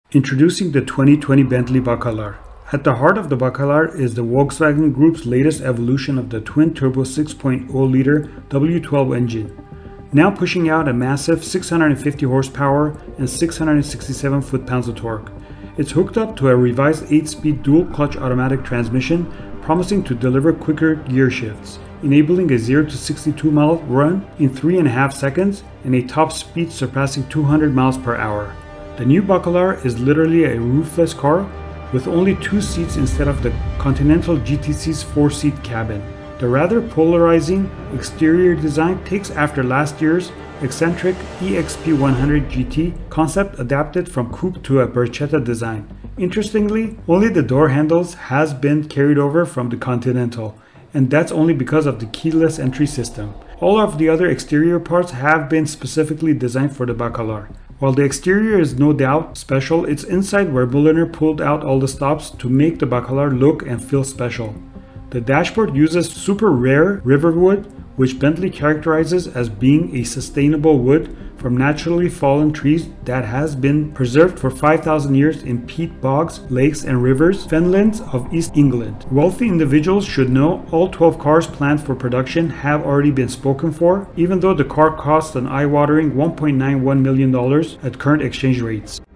Introducing the 2020 Bentley Bacalar. At the heart of the Bacalar is the Volkswagen Group's latest evolution of the twin-turbo 6.0-liter W12 engine, now pushing out a massive 650 horsepower and 667 foot-pounds of torque. It's hooked up to a revised 8-speed dual-clutch automatic transmission, promising to deliver quicker gear shifts, enabling a 0 to 62-mile run in 3.5 seconds and a top speed surpassing 200 miles per hour. The new Bacalar is literally a roofless car with only 2 seats instead of the Continental GTC's 4-seat cabin. The rather polarizing exterior design takes after last year's eccentric EXP100 GT concept adapted from coupe to a Barchetta design. Interestingly, only the door handles has been carried over from the Continental, and that's only because of the keyless entry system. All of the other exterior parts have been specifically designed for the Bacalar. While the exterior is no doubt special, it's inside where Mulliner pulled out all the stops to make the Bacalar look and feel special. The dashboard uses super rare riverwood, which Bentley characterizes as being a sustainable wood from naturally fallen trees that has been preserved for 5,000 years in peat bogs, lakes, and rivers, fenlands of East England. Wealthy individuals should know all 12 cars planned for production have already been spoken for, even though the car costs an eye-watering $1.91 million at current exchange rates.